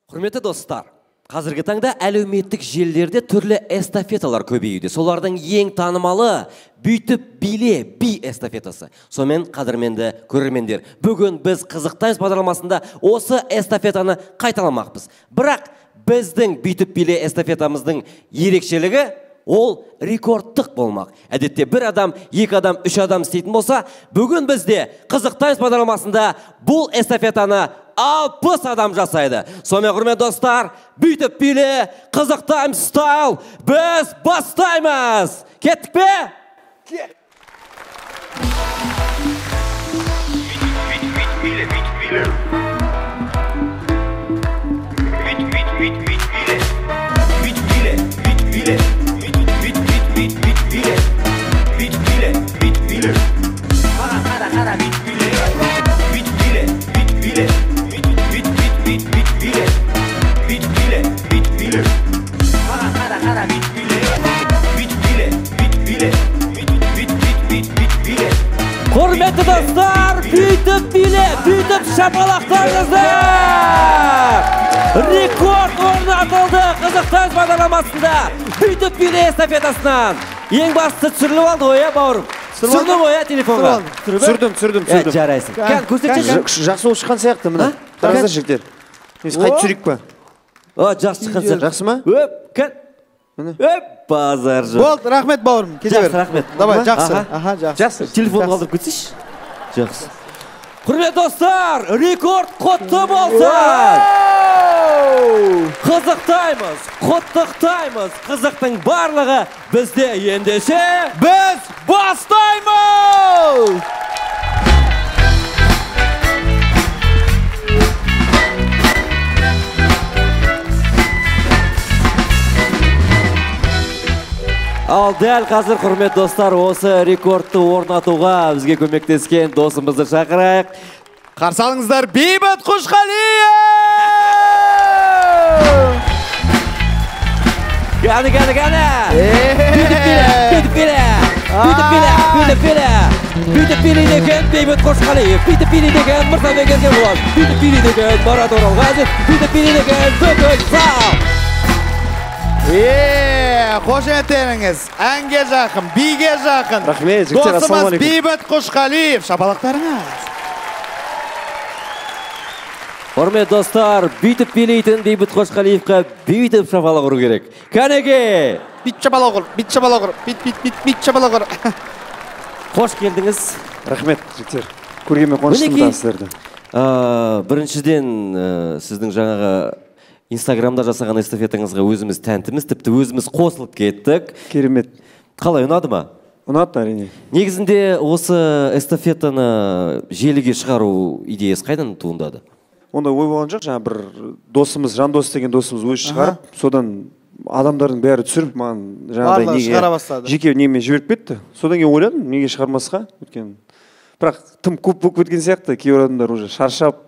Құрметті достар, қазіргі таңда әлеуметтік желілерде түрлі эстафеталар көбеюде. Солардың ең танымалы бүйтіп биле би эстафетасы. Сонымен қадірменді көрермендер, бүгін біз қызықтаймыз бағдарламасында осы эстафетаны қайталамақпыз. Бірақ біздің бүйтіп биле эстафетамыздың ерекшелігі ол рекордтық болмақ. Әдетте бір адам, екі адам, үш адам істейтін болса, бүгін бізде қызықтаймыз бағдарламасында бұл эстафетаны 60 адам жасайды. Сонымен құрметті достар, бүйтіп биле қызықтаймыз стайл біз бастаймыз. Кеттік пе? Кет! Құрметті достар, бүйтіп биле, бүйтіп шапалақтарыңызды! Рекорд орнатылды қызықтаймыз бағдарламасында бүйтіп биле эстафетасынан. Ең бастысы түсіріліп алды ғой, бауырым? Түсірдің ғой, телефонға? Түсірдім. Жарайсың. Жақсы болып шыққан сияқты, мына. Қараңыздар жігіттер. Қайт түсірейік па? Жақсы шыққан сияқты. Жақсы ма? Базар жоқ. Болды, рахмет бауырым. Жақсы, рахмет. Давай, жақсы. Жақсы. Телефон қалдырып кетсейші. Жақсы. Құрметті достар, рекорд құтты болсын! Қызықтаймыз, құттықтаймыз. Қызықтың барлығы бізде, ендеше біз бастаймыз! Ал дәл қазір, құрметті достар, осы рекордты орнатуға бізге көмектескен досымызды шақырайық. Қарсы алыңыздар, Бейбіт Қошқалиев! Гәні! Бүйтіп билейді екен Бейбіт Қошқалиев, бүйтіп билейді екен Мырзабек Еркебұлан, бүйтіп билейді екен Марат Оралғазин, бүйтіп билейді екен бүкіл зал! Қошеметтеріңіз, әнге жақын, биге жақын. Рахмет, жігіттер, досымыз Бейбіт Қошқалиев. Шапалақтарыңыз. Құрметті достар, бүйтіп билейтін Бейбіт Қошқалиевқа бүйтіп шапалақ ұру керек. Кәнеге! Бит шапалақ ұр. Қош келдіңіз. Рахмет, жігіттер. Көргенмен қуаныштымын сіздерді. Біріншіден, сіздің жаңағы Инстаграмда жасаған эстафетаңызға өзіміз тәнтіміз, тіпті өзіміз қосылып кеттік. Керемет. Қалай, ұнады ма? Ұнады, әрине. Негізінде осы эстафетаны желіге шығару идеясы қайдан туындады? Онда ой болған жоқ, жаңа бір досымыз, Жандос деген досымыз өзі шығарып, содан адамдардың бәрі түсіріп, маған барлығы шығара бастады. Жеке немен жіберіп кетті. Содан кейін ойладым, неге шығармасқа? Бірақ тым көп болып кеткен сияқты, кейбір адамдар уже шаршап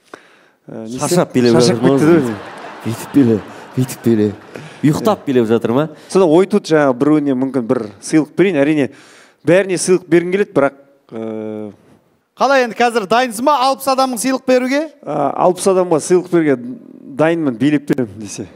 билеп жатыр. Бүйтіп биле. Ұйықтап билеп жатыр ма? Содан ой тут жаңа біреуіне мүмкін бір сыйлық берейін. Әрине, бәріне сыйлық бергім келеді, бірақ қалай енді қазір дайынсыз ма 60 адамның сыйлық беруге? 60 адамға сыйлық беруге дайынмын, билеп берем десе.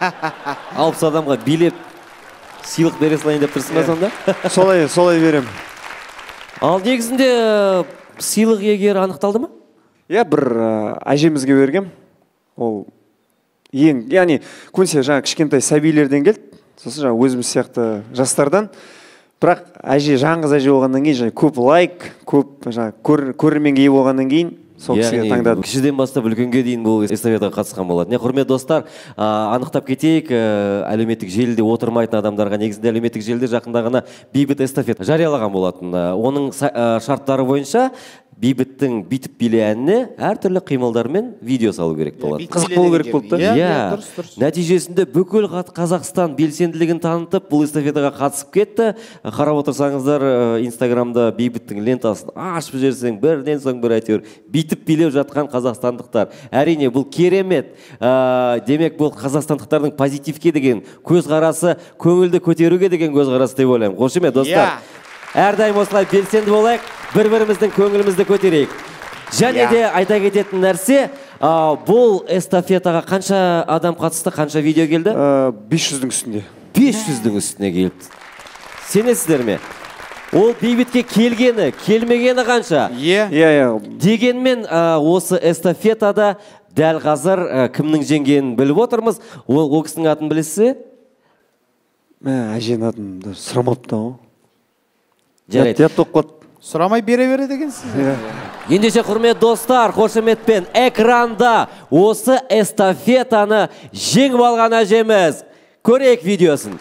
60 адамға билеп сыйлық бере салайын деп тұрсың ба сонда? Солай берем. Ал негізінде сыйлық иегері анықталды ма? Иә, бір әжемізге бергем. Ол яғни көбінесе жаңа кішкентай сәбилерден келді. Сосын жаңа өзіміз сияқты жастардан. Бірақ әже, жаңғыз әже болғаннан кейін көп лайк, көп көрерменге ие болғаннан кейін сол кісіге таңдадым. Кішіден бастап үлкенге дейін бұл эстафетаға қатысқан болады. Құрметті достар, анықтап кетейік, әлеуметтік желіде отырмайтын адамдарға негізінде әлеуметтік желіде жақында ғана Бейбіт эстафета жариялаған болатын. Оның шарттары бойынша Бейбіттің бүйтіп биле әніне әртүрлі қимылдармен видео салу керек болады. Қызық болу керек болды. Иә, нәтижесінде бүкіл Қазақстан белсенділігін танытып, бұл эстафетаға қатысып кетті. Қарап отырсаңыздар, Инстаграмда Бейбіттің лентасын ашып жіберсең, бірден соң бір әйтеуір бүйтіп билеп жатқан қазақстандықтар. Әрине, бұл керемет. Демек, бұл қазақстандықтардың позитивке деген көзқарасы, көңілді көтеруге деген көзқарасы деп ойлаймын. Қошемет, достар. Әрдайым осылай белсенді болайық, бір-біріміздің көңілімізді көтерейік. Және де айта кететін нәрсе, Бұл эстафетаға қанша адам қатысты, қанша видео келді? 500-дің үстінде. 500-дің үстіне келді. Сенесіздер ме? Ол бейбітке келгені, келмегені қанша? Иә. Дегенмен осы эстафетада дәл қазір кімнің жеңгенін біліп отырмыз. Ол кісінің атын білесіз? Әженің атын сұрамапты ғой. Жарайды. Сұрамай бере дегенсіз. Ендеше құрмет достар, қошеметпен экранда осы эстафетаны жеңіп алған әжеміз. Көрейік видеосын.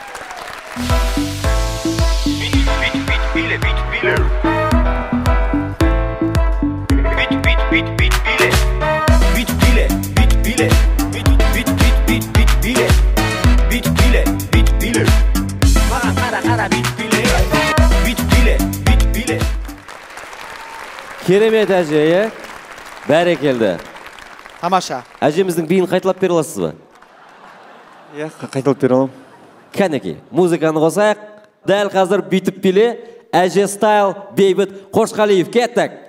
Керемет әже, бәрекелді. Тамаша. Әжеміздің биін қайталап бере аласыз ба? Иә, қайталап бере аламын. Кәнекей, музыканы қосайық. Дәл қазір бүйтіп биле, әже стайл, Бейбіт Қошқалиев. Кеттік.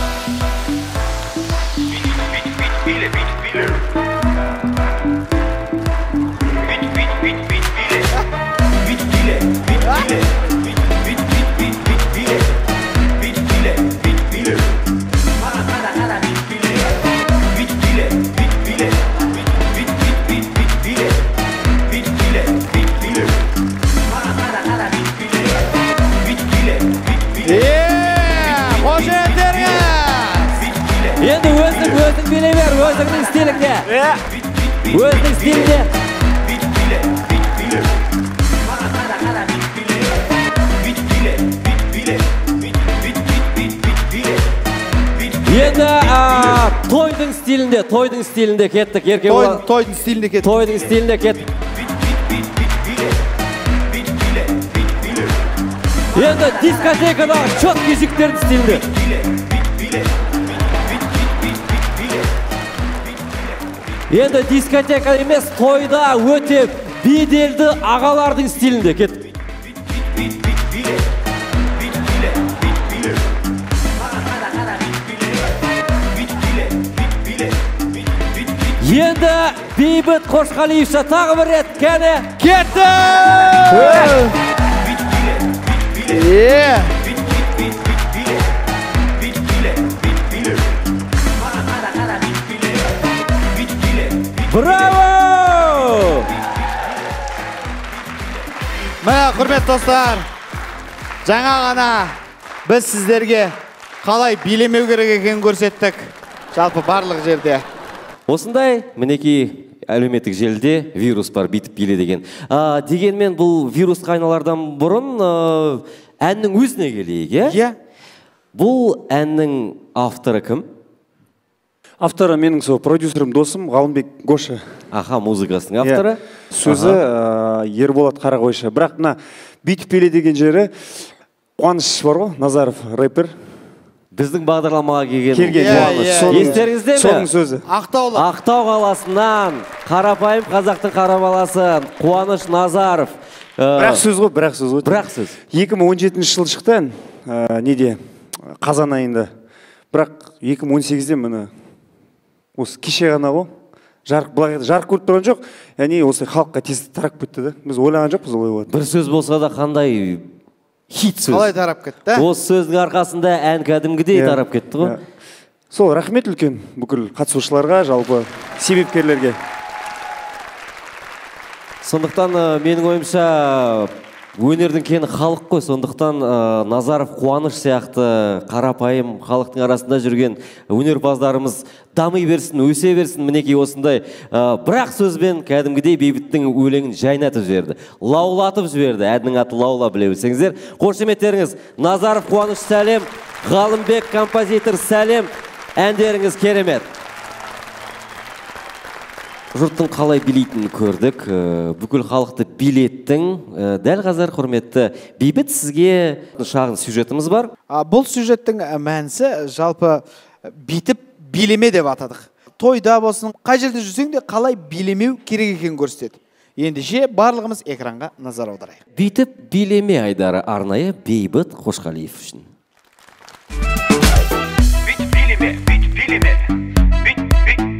Енді өзің билей бер, өзіңнің стиліңде. Өзің стиліңде. Енді тойдың стилінде кеттік. Тойдың стилінде кеттік. Тойдың стилінде кеттік. Енді дискотекадағы четкий жігіттердің стилінде. Енді дискотека емес, тойда өте беделді ағалардың стилінде кеттік. Енді Бейбіт Қошқалиевша тағы бір рет кәне кетті! Браво! Мә, құрмет достар, жаңа ғана біз сіздерге қалай билемеу керек екенін көрсеттік. Жалпы барлық жерде. Осындай, мінекей әлеуметтік желіде вирус бар, бүйтіп биле деген. Дегенмен бұл вирусқа айналардан бұрын әннің өзіне келейік, Иә? Бұл әннің авторы кім? Авторы менің сол продюсерім досым Ғалымбек Гоша. Аха, музыкасының авторы. Сөзі Ерболат Қарағойшы. Бірақ мына бүйтіп биле деген жері Қуаныш бар ғой, Назаров рэпер. Біздің бағдарламаға келген Қуаныш. Естеріңізде ме? Соның сөзі. Ақтау қаласынан қарапайым қазақтың қара баласы Қуаныш Назаров. Бірақ сөз ғой. Бірақ сөз. 2017 жылы шықты ән, неде, қазан айында. Бірақ 2018-де міне осы кеше ғана ғой. Жарық көріп тұрған жоқ. Яғни осы халыққа тез тарап кетті да. Біз ойлаған жоқпыз олай болады. Бір сөз болса да қандай хит сөз. Қалай тарап кетті? Осы сөздің арқасында ән кәдімгідей тарап кетті ғой. Сол рахмет үлкен бүкіл қатысушыларға, жалпы себепкерлерге. Сондықтан менің ойымша өнердің кені халық қой. Сондықтан Назаров, Қуаныш сияқты қарапайым халықтың арасында жүрген өнерпаздарымыз дами берсін, өсе берсін. Мінекей осындай бірақ сөзбен кәдімгідей Бейбіттің өлеңін жайнатып жіберді. Лаулатып жіберді. Әннің аты лаула, біле білсеңіздер. Қошеметтеріңіз Назаров, Қуаныш сәлем, Ғалымбек композитор сәлем. Әндеріңіз керемет. Жұрттың қалай билейтінін көрдік, бүкіл халықты билеттің. Дәл қазір құрметті Бейбіт, сізге шағын сюжетіміз бар. Бұл сюжеттің мәнісі жалпы битіп билеме деп атадық. Тойда болсын, қай жерде жүрсең де қалай билемеу керек екенін көрсетеді. Ендеше барлығымыз экранға назар аударайық. Битіп билеме айдары арнайы Бейбіт Қошқалиев үшін. Бит билеме,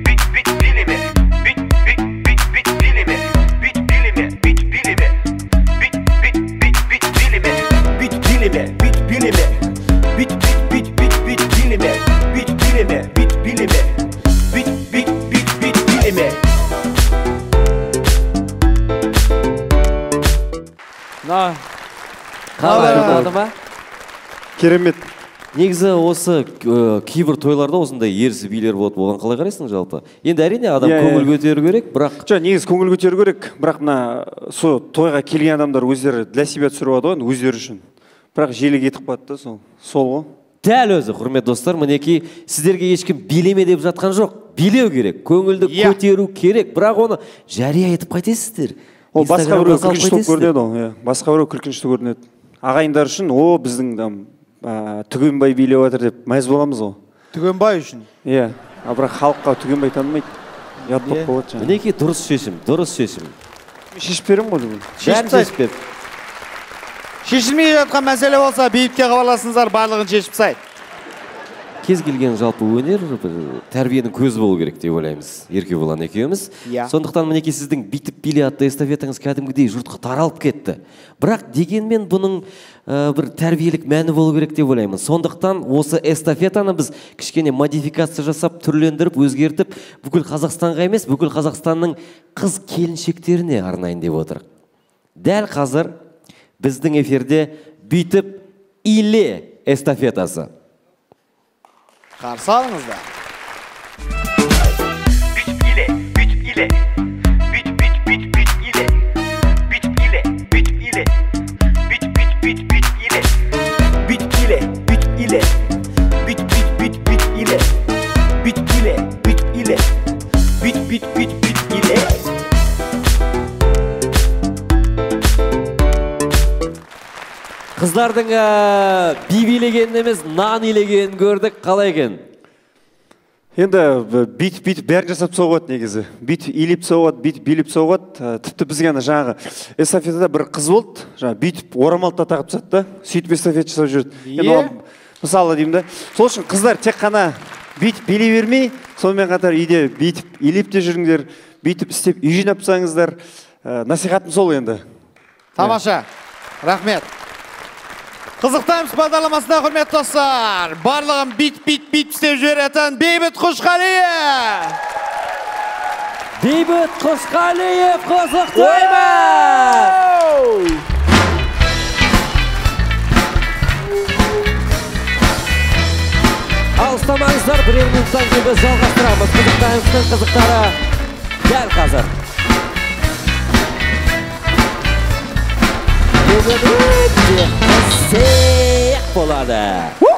қалай ұнады ма? Керемет. Негізі осы кейбір тойларда осындай ерсі билер болады, оған қалай қарайсың жалпы? Енді әрине адам көңіл көтеру керек, бірақ... Жоқ, негізі көңіл көтеру керек, бірақ мына сол тойға келген адамдар өздері для себя түсіріп алады ғой, өздері үшін. Бірақ желі кетіп қалды да сол ғой. Дәл өзі, құрметті достар, мінекей сіздерге ешкім билеме деп жатқан жоқ. Билеу керек, көңілді көтеру керек, бірақ оны жария етіп қайтесіздер. Ол басқа біреу күлкінішті көрінеді ол, басқа біреу күлкінішті көрінеді. Ағайындар үшін, біздің Түгенбай билеп жатыр деп мәз боламыз ғой. Түгенбай үшін? Иә, бірақ халыққа Түгенбай танымайды. Ұят болып қалады жаңа. Мінекей дұрыс шешім, дұрыс шешім. Шешіп беремін ғой бүгін. Шешіп бер. Шешілмей жатқан мәселе болса, бейбітке хабарласыңыздар, барлығын шешіп тастайды. Кез келген жалпы өнер тәрбиенің көзі болу керек деп ойлаймыз, Еркебұлан екеуміз. Сондықтан мінекей сіздің бүйтіп биле атты эстафетаңыз кәдімгідей жұртқа таралып кетті. Бірақ дегенмен бұның бір тәрбиелік мәні болу керек деп ойлаймын. Сондықтан осы эстафетаны біз кішкене модификация жасап, түрлендіріп, өзгертіп, бүкіл Қазақстанға емес, бүкіл Қазақстанның қыз келіншектеріне арнайын деп отыр. Дәл қазір біздің эфирде бүйтіп иле эстафетасы. Қарсы алыңыздар. Бүйтіп иле, бүйтіп иле. Бүйтіп иле. Бүйтіп иле, бүйтіп иле. Бүйтіп иле. Бүйтіп иле, бүйтіп иле. Бүйтіп иле. Бүйтіп иле. Бүйтіп иле. Қыздардың би билегенін емес, нан илегенін көрдік, қалай екен? Енді бүйтіп бәрін жасап соғады негізі. Бүйтіп илеп соғады, бүйтіп билеп соғады. Тіпті бізге жаңағы эстафетада бір қыз болды, бүйтіп орамалды тағып тастады да, сөйтіп эстафет жасап жүрді. Мысалы деймін да, сол үшін қыздар тек қана бүйтіп билей бермей, сонымен қатар үйде бүйтіп илеп те жүріңдер, бүйтіп істеп үй жинап тастаңыздар. Насихатым сол енді. Тамаша, рахмет. Қызықтаймыз бағдарламасында, құрметті достар, барлығын бит істеп жіберетін Бейбіт Қошқалиев. Бейбіт Қошқалиев, қызықтаймыз! Алыстамаңыздар, бірер минуттан кейін біз жалғастырамыз. Қызықтаймыздың қызықтары дәл қазір. Бүгін өте қызық болады.